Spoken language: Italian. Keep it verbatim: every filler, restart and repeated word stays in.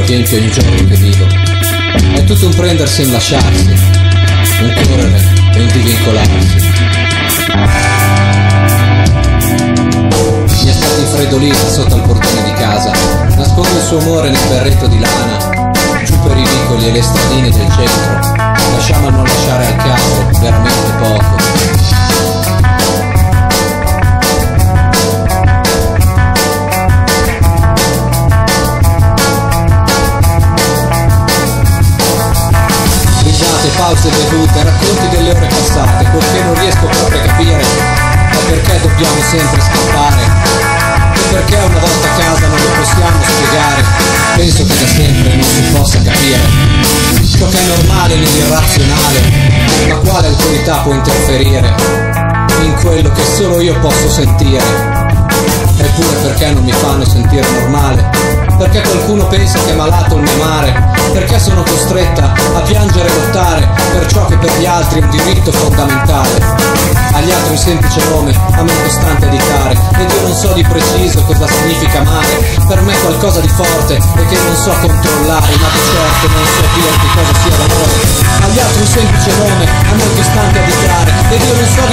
riempie ogni giorno che vivo. È tutto un prendersi e un lasciarsi, un correre e un divincolarsi. Mi è stata infreddolita sotto al portone di casa, nasconde il suo amore nel berretto di lana. Giù per i vicoli e le stradine del centro, lasciamo a non lasciare al caso veramente poco. Pause bevute, racconti delle ore passate. Quel che non riesco proprio a capire è perché dobbiamo sempre scappare, e perché una volta a casa non lo possiamo spiegare. Penso che da sempre non si possa capire ciò che è normale nell'irrazionale, ma quale autorità può interferire in quello che solo io posso sentire. Eppure perché non mi fanno sentire normale? Perché qualcuno pensa che è malato il mio amare? Perché sono costretta a piangere e lottare per ciò che per gli altri è un diritto fondamentale? Agli altri un semplice nome, a me un costante editare, ed io non so di preciso cosa significa amare. Per me è qualcosa di forte e che non so controllare, ma di certo non so dirti cosa sia l'amore. Agli altri un semplice nome, a me un costante editare, ed io non so